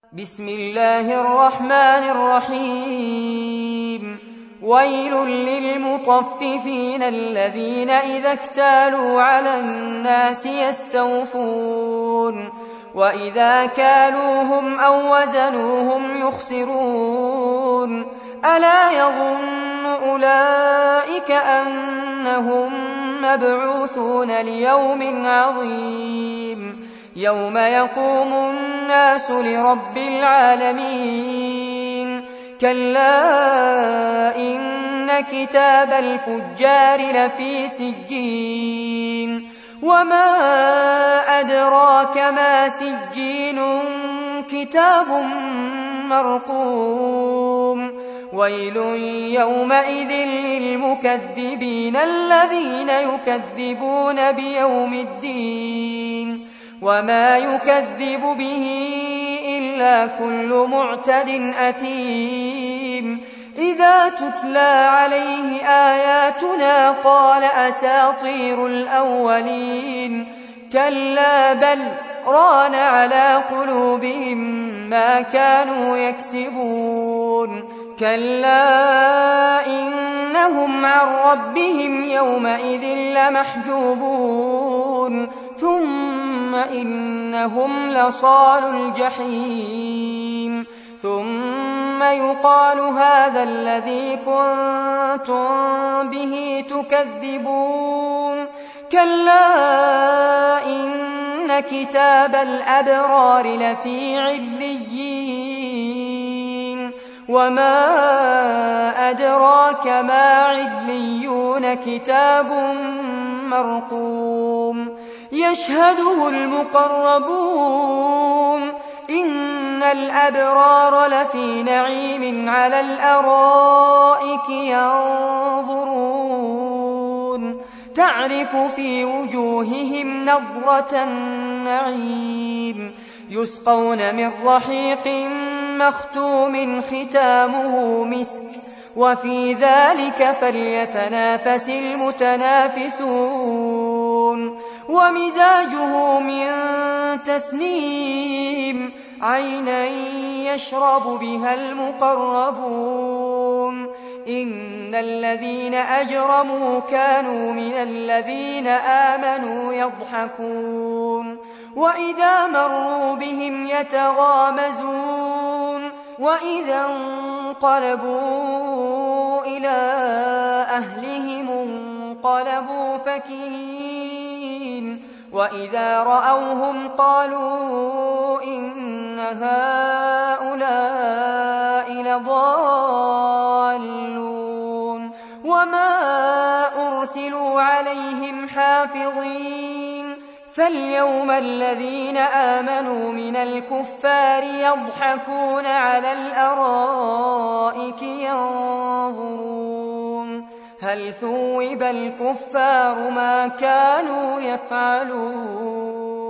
بسم الله الرحمن الرحيم. ويل للمطففين الذين إذا اكتالوا على الناس يستوفون وإذا كالوهم أو وزنوهم يخسرون ألا يظن أولئك أنهم مبعوثون ليوم عظيم يوم يقوم الناس لرب العالمين كلا إن كتاب الفجار لفي سجين وما أدراك ما سجين كتاب مرقوم ويل يومئذ للمكذبين الذين يكذبون بيوم الدين وما يكذب به إلا كل معتد أثيم إذا تتلى عليه آياتنا قال أساطير الأولين كلا بل ران على قلوبهم ما كانوا يكسبون كلا إنهم عن ربهم يومئذ لمحجوبون ثم إنهم لصال الجحيم ثم يقال هذا الذي كنتم به تكذبون كلا إن كتاب الأبرار لفي عليين وما أدراك ما عليون كتاب مرقوم يشهده المقربون إن الأبرار لفي نعيم على الأرائك ينظرون تعرف في وجوههم نضرة النعيم يسقون من رحيق مختوم ختامه مسك وفي ذلك فليتنافس المتنافسون ومزاجه من تسنيم عينا يشرب بها المقربون إن الذين أجرموا كانوا من الذين آمنوا يضحكون وإذا مروا بهم يتغامزون وإذا انقلبوا إلى أهلهم انقلبوا فكهين وإذا رأوهم قالوا إن هؤلاء لضالون وما أرسلوا عليهم حافظين فاليوم الذين آمنوا من الكفار يضحكون على الأرائك ينظرون هل ثوب الكفار ما كانوا يفعلون